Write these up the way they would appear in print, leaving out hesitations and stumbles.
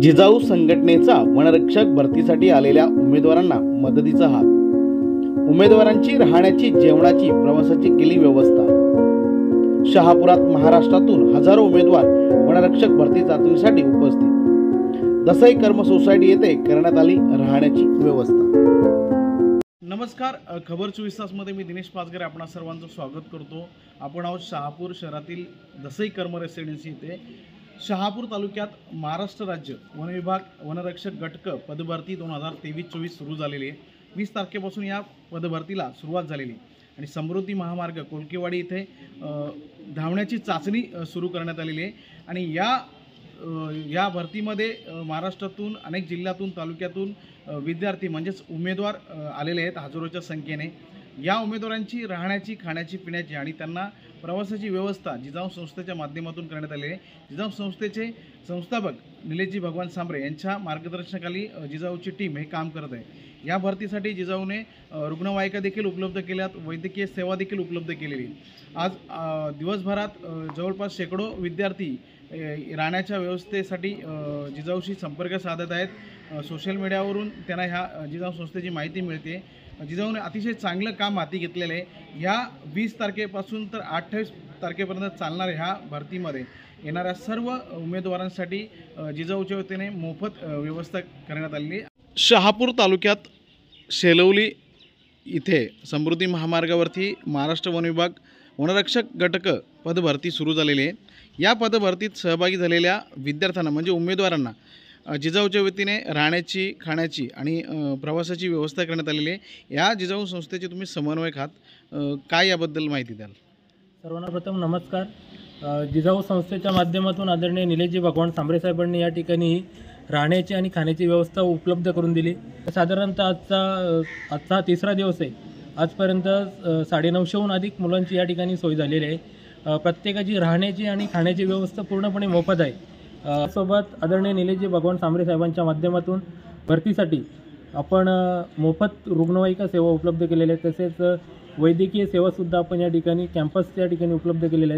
जिजाऊ संघटनेचा वनरक्षक भरतीसाठी आलेल्या उमेदवारांना मदतीचा हात। उमेदवारांची राहण्याची, जेवणाची, प्रवासाची केली व्यवस्था। शहापुरात महाराष्ट्रातून हजारो उमेदवार वनरक्षक भरती चाचणीसाठी उपस्थित। दसई कर्म सोसायटी येथे करण्यात आली राहण्याची व्यवस्था। नमस्कार, खबर 24 तास मध्ये मी दिनेश पाचगरे आपणा सर्वांचं स्वागत करतो। आपण आहोत शहापूर शहरातील दसई कर्म रेसिडेन्सी येथे। शहापूर तालुक्यात महाराष्ट्र राज्य वन विभाग वनरक्षक गट पदभरती 2023-24 सुरू झालेली आहे। 20 तारखेपासून या पदभरतीला सुरुवात झालेली आणि समृद्धी महामार्ग कोलकेवाडी येथे धावण्याची चाचणी सुरू करण्यात आलेली आहे। आणि या भरतीमध्ये महाराष्ट्रातून अनेक जिल्ह्यातून तालुक्यातून विद्यार्थी म्हणजेच उमेदवार आलेले आहेत हजारोच्या संख्येने। या उमेदवारांची राहण्याची, खाण्याची, पिण्याची आणि त्यांना प्रवासाची व्यवस्था जिजाऊ संस्थेच्या माध्यमातून करण्यात आली आहे। जिजाऊ संस्थेचे संस्थापक निलेशजी भगवान सांबरे यांच्या मार्गदर्शनाखाली जिजाऊची टीम हे काम करत आहे। या भरतीसाठी जिजाऊने रुग्णवाहिका देखील उपलब्ध केल्यात, वैद्यकीय सेवा देखील उपलब्ध केलेली। आज दिवसभरात जवळपास शेकडो विद्यार्थी राहण्याच्या व्यवस्थेसाठी जिजाऊशी संपर्क साधत आहेत। सोशल मीडियावरून त्यांना ह्या जिजाऊ संस्थेची माहिती मिळते। जिजाऊने अतिशय चांगलं काम हाती घेतलेलं आहे। या 20 तारखेपासून तर 28 तारखेपर्यंत चालणाऱ्या ह्या भरतीमध्ये येणाऱ्या सर्व उमेदवारांसाठी जिजाऊच्या वतीने मोफत व्यवस्था करण्यात आलेली आहे। शहापूर तालुक्यात शेलवली इथे समृद्धी महामार्गावरती महाराष्ट्र वन विभाग वनरक्षक गट पदभरती सुरू झालेली आहे। या पदभरतीत सहभागी झालेल्या विद्यार्थ्यांना म्हणजे उमेदवारांना जिजाऊच्या वतीने राहण्याची, खाण्याची आणि प्रवासाची व्यवस्था करण्यात आलेली आहे। या जिजाऊ संस्थेचे तुम्ही समन्वयक आहात, काय याबद्दल माहिती द्याल? सर्वांना प्रथम नमस्कार। जिजाऊ संस्थेच्या माध्यमातून आदरणीय निलेशजी भगवान सांबरे साहेबांनी या ठिकाणी राहण्याची आणि खाण्याची व्यवस्था उपलब्ध करून दिली। साधारणतः आजचा तिसरा दिवस आहे। आजपर्यंत 950हून अधिक मुलांची या ठिकाणी सोय झालेली आहे। प्रत्येकाची राहण्याची आणि खाण्याची व्यवस्था पूर्णपणे मोफत आहे। सोबत आदरणीय निलेशजी भगवान सांबरे साहेबांच्या माध्यमातून भरतीसाठी आपण मोफत रुग्णवाहिका सेवा उपलब्ध केलेल्या आहेत। तसेच वैद्यकीय सेवासुद्धा आपण या ठिकाणी कॅम्पसच्या ठिकाणी उपलब्ध केलेल्या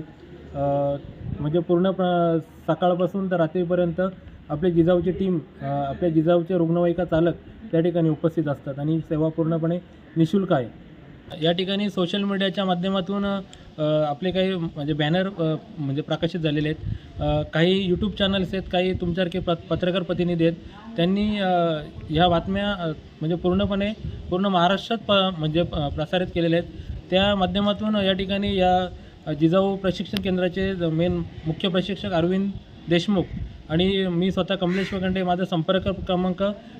आहेत। म्हणजे पूर्ण सकाळपासून तर रात्रीपर्यंत आपली जिजाऊची टीम, आपल्या जिजाऊचे रुग्णवाहिका चालक त्या ठिकाणी उपस्थित असतात आणि सेवा पूर्णपणे निःशुल्क आहे। या ठिकाणी सोशल मीडियाच्या माध्यमातून आपले काही म्हणजे बॅनर म्हणजे प्रकाशित झालेले आहेत। काही यूट्यूब चॅनल्स आहेत, काही तुमच्यासारखे पत्रकार प्रतिनिधी आहेत। त्यांनी ह्या बातम्या म्हणजे पूर्ण महाराष्ट्रात म्हणजे प्रसारित केलेल्या आहेत। त्या माध्यमातून या ठिकाणी या जिजाऊ प्रशिक्षण केंद्राचे मुख्य प्रशिक्षक अरविंद देशमुख आणि मी स्वतः कमलेश वगंडे, माझा संपर्क क्रमांक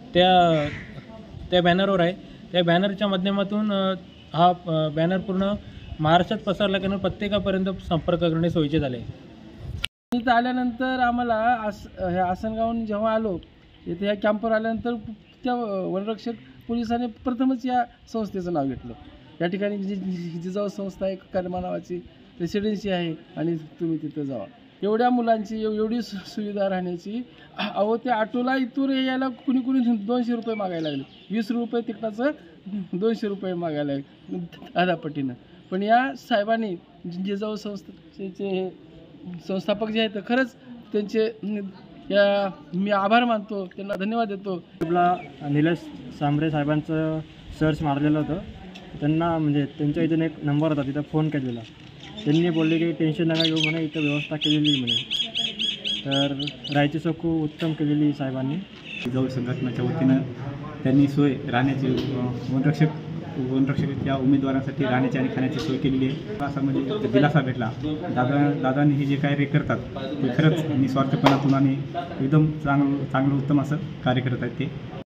त्या बॅनरवर आहे। त्या बॅनरच्या माध्यमातून हा बॅनर पूर्ण महाराष्ट्रात पसरला की प्रत्येकापर्यंत संपर्क करणे सोयीचे झाले। इथं आल्यानंतर आम्हाला आसनगावून जेव्हा आलो इथे या कॅम्पवर आल्यानंतर त्या वनरक्षक पोलिसांनी प्रथमच या संस्थेचं नाव घेतलं। या ठिकाणी जिजाऊ संस्था एक कर्मा नावाची रेसिडेन्सी आहे आणि तुम्ही तिथं जावा। एवढ्या मुलांची एवढी सुविधा राहण्याची, अहो त्या ऑटोला इथून यायला कुणी 200 रुपये मागायला लागले। 20 रुपये तिकटाचं 200 रुपये मागायला लागले आधापट्टीनं। पण या साहेबांनी जिजाऊ संस्थेचे संस्थापक जे आहेत खरंच त्यांचे मी आभार मानतो, त्यांना धन्यवाद देतो। आपला निलेश सांबरे साहेबांचं सर्च मारलेलं होतं, त्यांना म्हणजे त्यांच्या इथून एक नंबर होता, तिथं फोन केलेला। त्यांनी बोलले की टेन्शन नका घेऊ म्हणे, इथं व्यवस्था केलेली म्हणे। तर राहायची सोय खूप उत्तम केलेली साहेबांनी। जिजाऊ संघटनेच्या वतीनं त्यांनी सोय राहण्याची वनरक्षक या उमेदवारांसाठी राहण्याची आणि खाण्याची सोय केलेली आहे। असा म्हणजे दिलासा भेटला। दादांनी हे जे काय करतात ते खरंच निस्वार्थपणातून आणि एकदम चांगलं उत्तम असं कार्य करत आहेत ते।